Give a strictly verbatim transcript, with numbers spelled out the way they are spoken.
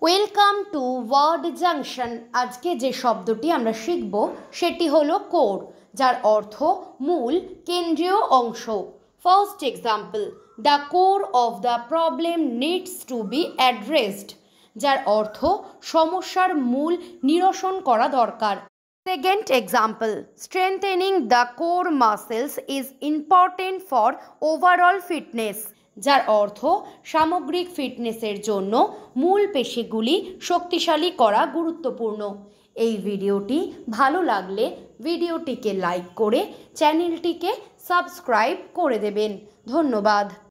Welcome to word junction. আজকে যে শব্দটি আমরা শিখব সেটি হলো কোর, যার অর্থ মূল, কেন্দ্রীয় অংশ। First example, the core of the problem needs to be addressed, যার অর্থ সমস্যার মূল নিরসন করা দরকার। Second example, strengthening the core muscles is important for overall fitness, যার অর্থ সামগ্রিক ফিটনেসের জন্য মূল পেশিগুলি শক্তিশালী করা গুরুত্বপূর্ণ। এই ভিডিওটি ভালো লাগলে ভিডিওটিকে লাইক করে চ্যানেলটিকে সাবস্ক্রাইব করে দেবেন। ধন্যবাদ।